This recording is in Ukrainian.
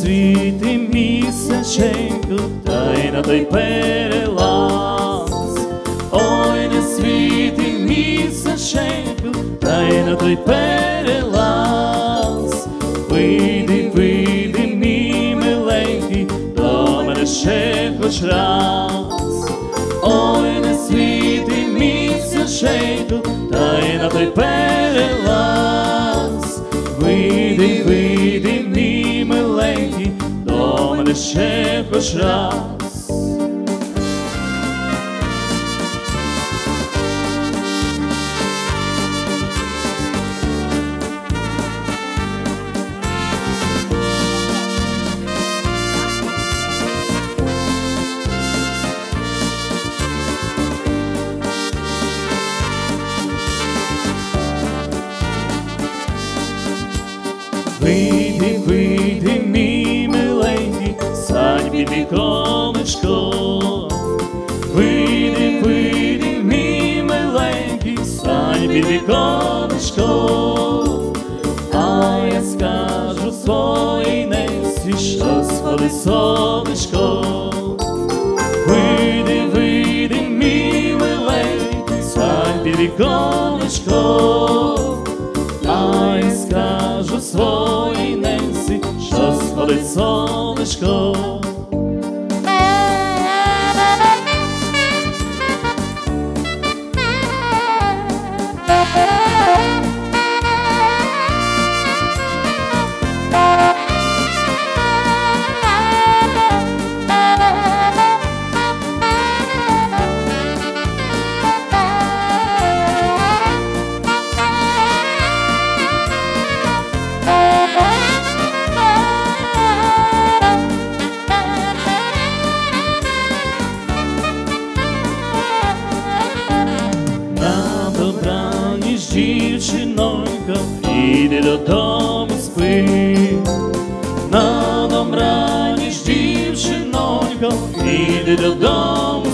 світи місяченько, та й на той перелаз. Ой, не світи місяченько, та й на той перелаз. Вийди, вийди, мій миленький, до мене ще хоч раз. Ой, не світи місяченько, та й на той перелаз. Вийди, вийди, мій миленький, до мене ще хоч раз. Вийди, вийди, мій миленький, сядь під віконечко. Вийди, вийди, мій миленький, сядь під віконечко. А я скажу своїй несі, що сходить сонечко. Вийди, вийди, мій миленький, сядь під віконечко. А я скажу своїй несі, що сходить сонечко. Надобраніч, дівчинонько, іди додому, спи. Надобраніч, дівчинонько, іди додому,